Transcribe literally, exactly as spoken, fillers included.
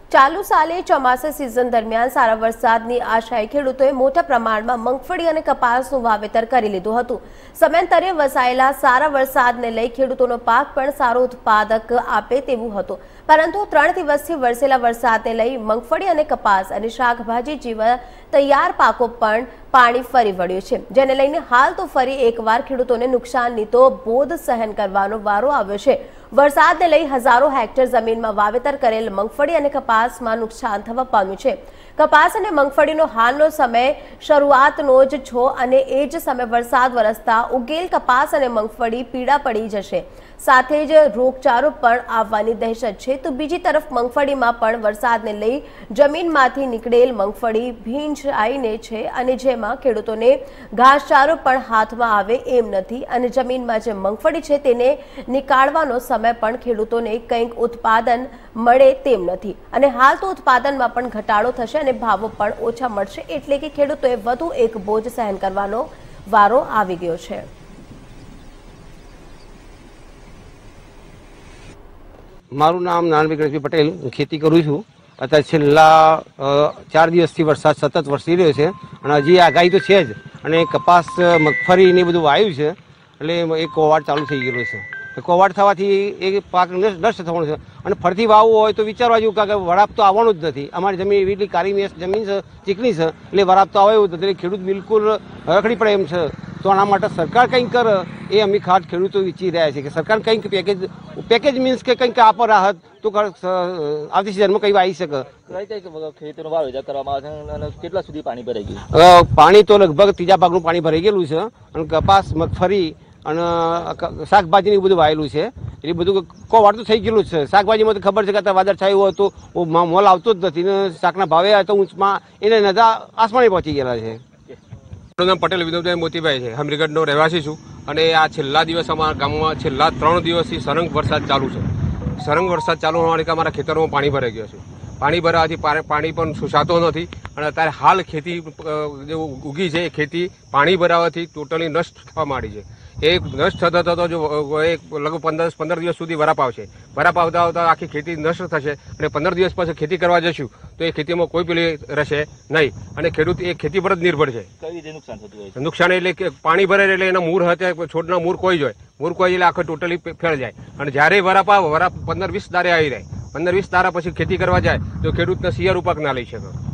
ચાલુ સાલે ચોમાસા સિઝન દરમિયાન સારા વરસાદની આશાએ ખેડૂતોએ મોટા પ્રમાણમાં મગફળી અને કપાસનું વાવેતર કરી લીધું હતું। સમયાંતરે વસાયેલા સારા વરસાદને લઈ ખેડૂતોનો પાક પણ સારો ઉત્પાદક આપે તેવું હતું, પરંતુ ત્રણ દિવસથી વરસેલા વરસાદને લઈ મગફળી અને કપાસ અને શાકભાજી જેવા તૈયાર પાકો પણ પાણી ફરી વળ્યું છે, જેને લઈને હાલ તો ફરી એકવાર ખેડૂતોને નુકસાનની તો બોધ સહન કરવાનો વારો આવ્યો છે। વરસાદને લઈ હજારો હેક્ટર જમીનમાં વાવેતર કરેલ મગફળી અને કપાસમાં નુકસાન થવા પામ્યું છે। કપાસ અને મગફળીનો હાલનો સમય શરૂઆતનો જ છો અને એ જ સમય વરસાદ વરસતા ઉગેલ કપાસ અને મગફળી પીળા પડી જશે, સાથે જ રોગચાળો પણ આવવાની દહેશત છે। તો બીજી તરફ મગફળીમાં પણ વરસાદને લઈ જમીનમાંથી નીકળેલ મગફળી ભીંજાઈને છે અને જેમાં ખેડૂતોને ઘાસચારો પણ હાથમાં આવે એમ નથી અને જમીનમાં જે મગફળી છે તેને નીકાળવાનો સમય પણ ખેડૂતોને કંઈક ઉત્પાદન મળે તેમ નથી અને હાલ તો ઉત્પાદનમાં પણ ઘટાડો થશે અને ભાવો પણ ઓછા મળશે, એટલે કે ખેડૂતોએ વધુ એક બોજ સહન કરવાનો વારો આવી ગયો છે। મારું નામ નાનભાઈ ગણેશભાઈ પટેલ, હું ખેતી કરું છું। અત્યારે છેલ્લા ચાર દિવસથી વરસાદ સતત વરસી રહ્યો છે અને હજી આગાહી તો છે જ, અને કપાસ મગફળી ને બધું વાવ્યું છે એટલે એક કોવાડ ચાલુ થઈ ગયેલો છે। કોવાડ થવાથી એ પાક નષ્ટ થવાનો છે અને ફરીથી વાવવું હોય તો વિચારવા જેવું કે વરાપ તો આવવાનું જ નથી। અમારી જમીન એવી એટલી કાળી મેસ જમીન છે, ચીકણી છે, એટલે વરાપ તો આવે એવું નથી, એટલે ખેડૂત બિલકુલ રખડી પડે એમ છે। તો આના માટે સરકાર કંઈક કરે એ અમે ખાસ ખેડૂતો ઈચ્છી રહ્યા છે કે સરકાર કંઈક પેકેજ પેકેજ મીન્સ કે કંઈક આપો રાહત તો આવતી સિઝનમાં કંઈ આવી શકે। ખેતીનું વાવેતર કરવામાં આવે છે અને કેટલા સુધી પાણી ભરાઈ ગયું? પાણી તો લગભગ ત્રીજા ભાગનું પાણી ભરાઈ ગયેલું છે અને કપાસ મગફળી અને શાકભાજી ને બધું વાયેલું છે, એટલે બધું કોવાડ તો થઈ ગયેલું છે। શાકભાજીમાં તો ખબર છે કે અત્યારે વાદળ છાયું હોય તો મોલ આવતો જ નથી ને શાકના ભાવે તો ઊંચમાં એને નજા આસમાને પહોંચી ગયેલા છે। મારું નામ પટેલ વિનોદભાઈ મોતીભાઈ છે, હમીરગઢનો રહેવાસી છું અને આ છેલ્લા દિવસ અમારા ગામમાં છેલ્લા ત્રણ દિવસથી સરંગ વરસાદ ચાલુ છે। સરંગ વરસાદ ચાલુ હોવાને કારણે અમારા ખેતરોમાં પાણી ભરાઈ ગયું છે। પાણી ભરાવાથી પાણી પણ સુસાતો નથી અને અત્યારે હાલ ખેતી જે ઉગી છે એ ખેતી પાણી ભરાવાથી ટોટલી નષ્ટ થવા માંડી છે। એ નષ્ટ થતા થતો જો એક લગભગ પંદર પંદર દિવસ સુધી વરાપ આવશે, વરાપ આવતા આવતા આખી ખેતી નષ્ટ થશે અને પંદર દિવસ પછી ખેતી કરવા જશું તો એ ખેતીમાં કોઈ પેલી રહેશે નહીં અને ખેડૂત એ ખેતી પર જ નિર્ભર છે। કઈ રીતે નુકસાન થતું હોય છે? નુકસાન એટલે કે પાણી ભરાય એટલે એના મૂળ હતા છોડના મૂળ કોઈ જ હોય, મૂળ કોઈ એટલે આખો ટોટલી ફેળ જાય અને જ્યારે વરાપ આવે વરાપ પંદર વીસ દારે આવી જાય, પંદર વીસ દારા પછી ખેતી કરવા જાય તો ખેડૂતને શિયાળુ પાક ના લઈ શકે।